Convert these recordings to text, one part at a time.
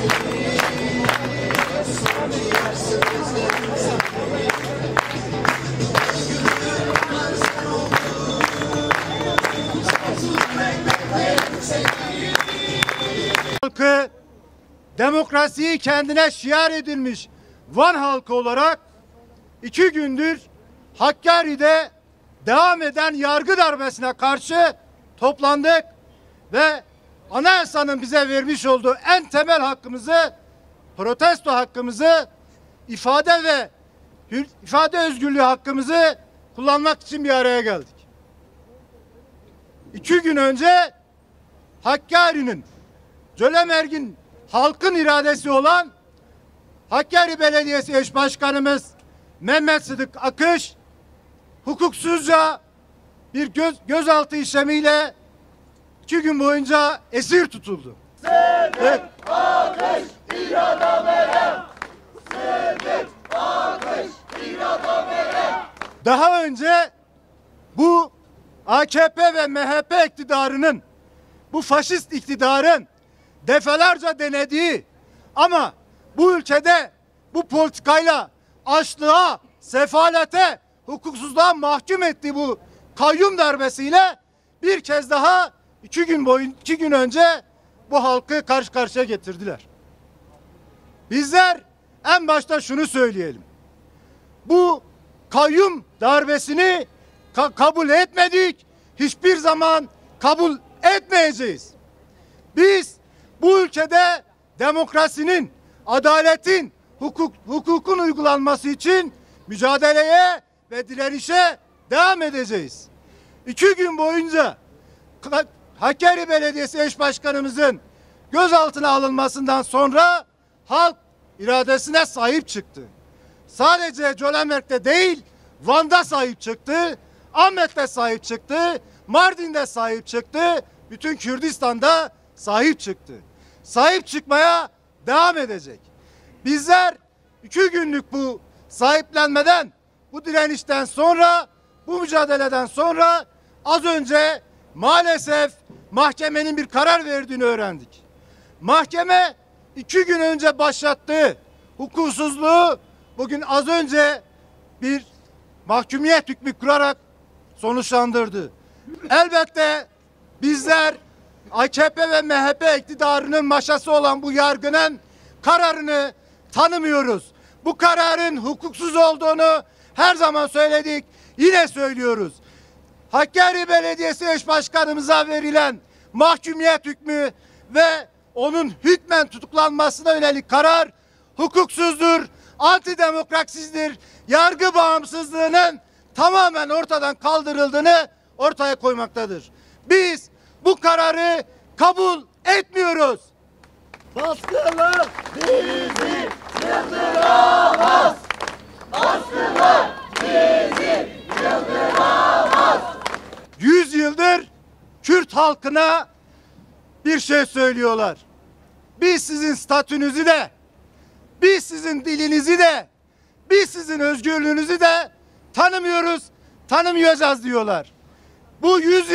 Halkı demokrasiyi kendine şiar edilmiş Van halkı olarak 2 gündür Hakkari'de devam eden yargı darbesine karşı toplandık ve anayasanın bize vermiş olduğu en temel hakkımızı, protesto hakkımızı, ifade özgürlüğü hakkımızı kullanmak için bir araya geldik. 2 gün önce Hakkari'nin Cölemergin halkın iradesi olan Hakkari Belediyesi eş başkanımız Mehmet Sıdık Akış hukuksuzca bir gözaltı işlemiyle 2 gün boyunca esir tutuldu. Sıdık Akış idameye! Sıdık Akış idameye! Daha önce bu AKP ve MHP iktidarının, bu faşist iktidarın defalarca denediği ama bu ülkede bu politikayla açlığa, sefalete, hukuksuzluğa mahkum ettiği bu kayyum darbesiyle bir kez daha 2 gün önce bu halkı karşı karşıya getirdiler. Bizler en başta şunu söyleyelim. Bu kayyum darbesini kabul etmedik. Hiçbir zaman kabul etmeyeceğiz. Biz bu ülkede demokrasinin, adaletin, hukukun uygulanması için mücadeleye ve direnişe devam edeceğiz. 2 gün boyunca Hakkari Belediyesi eş başkanımızın gözaltına alınmasından sonra halk iradesine sahip çıktı. Sadece Cölemerg'de değil, Van'da sahip çıktı, Ahmet'te sahip çıktı, Mardin'de sahip çıktı, bütün Kürdistan'da sahip çıktı. Sahip çıkmaya devam edecek. Bizler 2 günlük bu sahiplenmeden, bu direnişten sonra, bu mücadeleden sonra az önce maalesef mahkemenin bir karar verdiğini öğrendik. Mahkeme 2 gün önce başlattığı hukuksuzluğu bugün az önce bir mahkumiyet hükmü kurarak sonuçlandırdı. Elbette bizler AKP ve MHP iktidarının maşası olan bu yargının kararını tanımıyoruz. Bu kararın hukuksuz olduğunu her zaman söyledik, yine söylüyoruz. Hakkari Belediyesi eş başkanımıza verilen mahkumiyet hükmü ve onun hükmen tutuklanmasına yönelik karar hukuksuzdur, antidemokrasizdir, yargı bağımsızlığının tamamen ortadan kaldırıldığını ortaya koymaktadır. Biz bu kararı kabul etmiyoruz. Baskılar bizi yıldıramaz. Baskılar bizi yıldıramaz. 100 yıldır Kürt halkına bir şey söylüyorlar. Biz sizin statünüzü de, biz sizin dilinizi de, biz sizin özgürlüğünüzü de tanımıyoruz, tanımayacağız diyorlar. Bu 100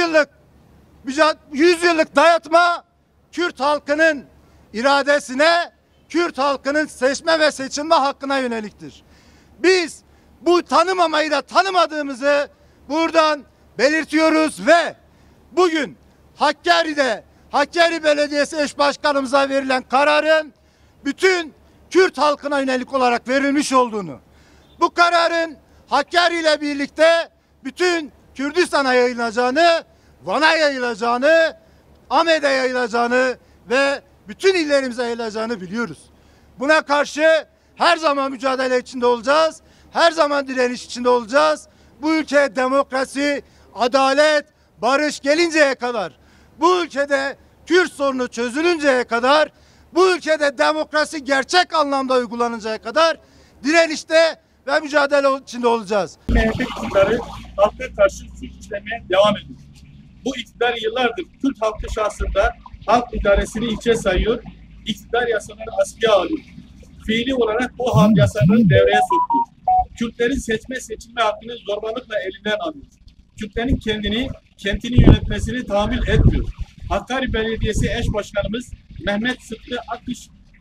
yıllık dayatma Kürt halkının iradesine, Kürt halkının seçme ve seçilme hakkına yöneliktir. Biz bu tanımamayı da tanımadığımızı buradan belirtiyoruz ve bugün Hakkari'de Hakkari Belediyesi eş başkanımıza verilen kararın bütün Kürt halkına yönelik olarak verilmiş olduğunu, bu kararın Hakkari ile birlikte bütün Kürdistan'a yayılacağını, Van'a yayılacağını, Ahmet'e yayılacağını ve bütün illerimize yayılacağını biliyoruz. Buna karşı her zaman mücadele içinde olacağız, her zaman direniş içinde olacağız. Bu ülkeye demokrasi, adalet, barış gelinceye kadar, bu ülkede Kürt sorunu çözülünceye kadar, bu ülkede demokrasi gerçek anlamda uygulanıncaya kadar direnişte ve mücadele içinde olacağız. MHP iktidarı halka karşı suç işlemeye devam ediyor. Bu iktidar yıllardır Kürt halkı şahsında halk idaresini içe sayıyor, iktidar yasalarını askıya alıyor. Fiili olarak bu halk yasalarını devreye sokuyor. Kürtlerin seçme seçilme hakkını zorbalıkla elinden alıyor. Kürtlerin kentini yönetmesini tahammül etmiyor. Hakkari Belediyesi eş başkanımız Mehmet Sıtkı Akış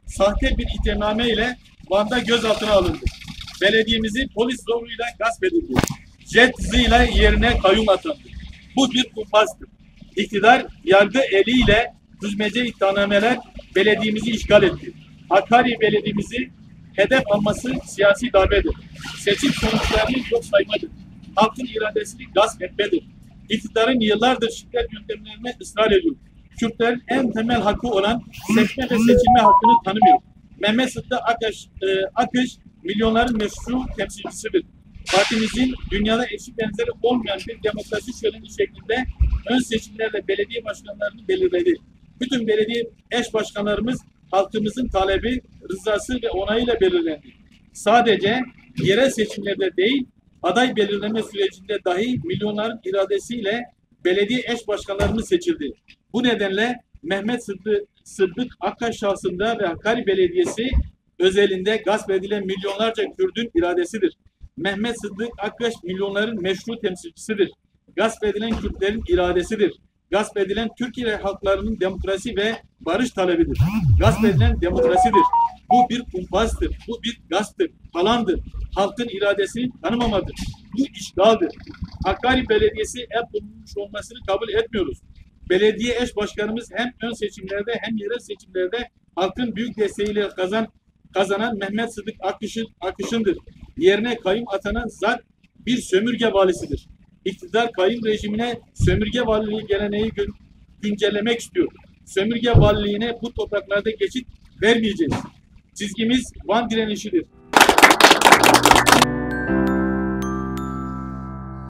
sahte bir iddianame ile Van'da gözaltına alındı. Belediyemizi polis zoruyla gasp edildi. Jet hızıyla yerine kayyum atandı. Bu bir kumpastır. İktidar yargı eliyle düzmece iddianameler belediyemizi işgal etti. Hakkari Belediyemizi hedef alması siyasi darbedir. Seçim sonuçlarını yok saymadır. Halkın iradesini gasp etmedir. İktidarın yıllardır şiddet yöntemlerine ısrar ediyor. Kürtlerin en temel hakkı olan seçme ve seçilme hakkını tanımıyor. Mehmet Sıtkı Akış milyonların meşru temsilcisidir. Partimizin dünyada eşi benzeri olmayan bir demokrasi şöleni şeklinde ön seçimlerle belediye başkanlarını belirledi. Bütün belediye eş başkanlarımız halkımızın talebi, rızası ve onayıyla belirlendi. Sadece yerel seçimlerde değil, aday belirleme sürecinde dahi milyonların iradesiyle belediye eş başkanlarımız seçildi. Bu nedenle Mehmet Sıddık Akkaş şahsında ve Hakkari Belediyesi özelinde gasp edilen milyonlarca Kürt'ün iradesidir. Mehmet Sıddık Akkaş milyonların meşru temsilcisidir. Gasp edilen Kürtlerin iradesidir. Gasp edilen Türkiye halklarının demokrasi ve barış talebidir. Gasp edilen demokrasidir. Bu bir kumpastır. Bu bir gasptır. Falandır. Halkın iradesini tanımamadır. Bu işgaldir. Hakkari Belediyesi el bulunmuş olmasını kabul etmiyoruz. Belediye eş başkanımız hem ön seçimlerde hem yerel seçimlerde halkın büyük desteğiyle kazanan Mehmet Sıddık Akış'ındır. Yerine kayyum atanan zat bir sömürge valisidir. İktidar kayyum rejimine sömürge valiliği geleneği güncellemek istiyor. Sömürge valiliğine bu topraklarda geçit vermeyeceğiz. Çizgimiz Van direnişidir.